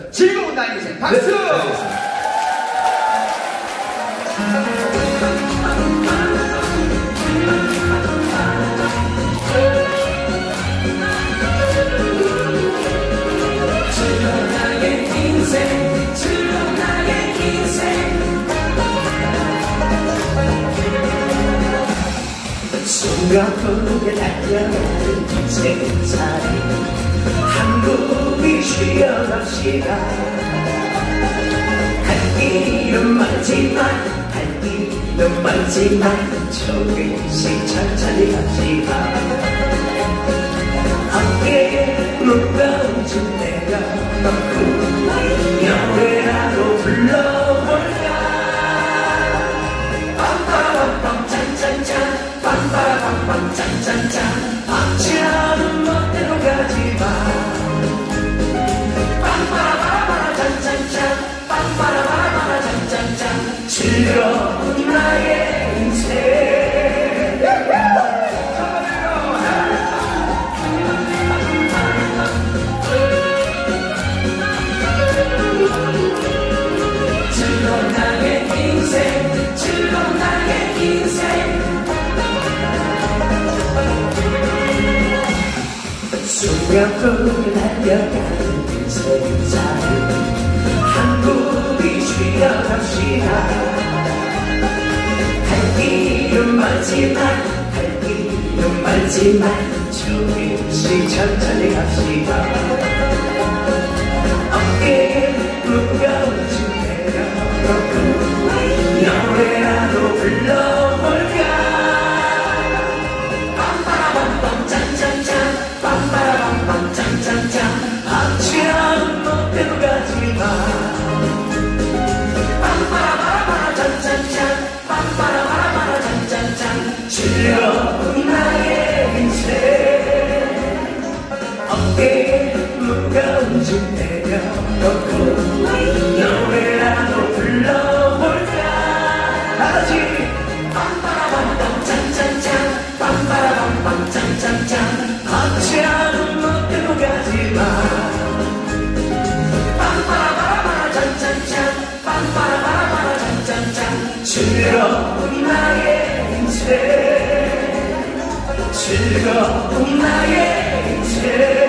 즐거운 나의 인생 박수! 네, 숨가쁘게 달려가는 인생살이 한국이 쉬어갑시다. 할 길은 많지만 조금씩 천천히 갑시다. 함께 무거운 짐내가 넣고 노래라도 불러볼까. 빰빠라빰빰 짠짠짠 빰빠라빰빰 짠짠짠 박자는 멋대로 가지마. 빰빠라바라바라 짠짠짠 빰빠라바라바라 짠짠짠 즐거운 나의 인생. 즐거운 나의 인생 즐거운 나의 인생. 숨가쁘게 달려가는 인생살이 한국이 쉬어갑시다. 할 길은 많지만 조금씩 천천히 갑시다. 어깨에 무거운 짐 내려놓고 노래라도 불러볼까. 빰빠라밤밤 짠짠짠 빰빠라밤밤 짠짠짠 박자는 멋대로 가지마. 빰빠라바라바라 짠짠짠 빰빠라바라바라 짠짠짠 즐거운 나의 인생. 어깨에 무거운 짐 내려놓고 노래라도 불러볼까. 다같이 빰빠라밤밤 짠짠짠 빰빠라밤밤 짠짠짠 박자는 멋대로 가지마. 빰빠라바라바라 짠짠짠 빰빠라바라바라 짠짠짠 즐거운 나의 인생 즐거운 나의 인생.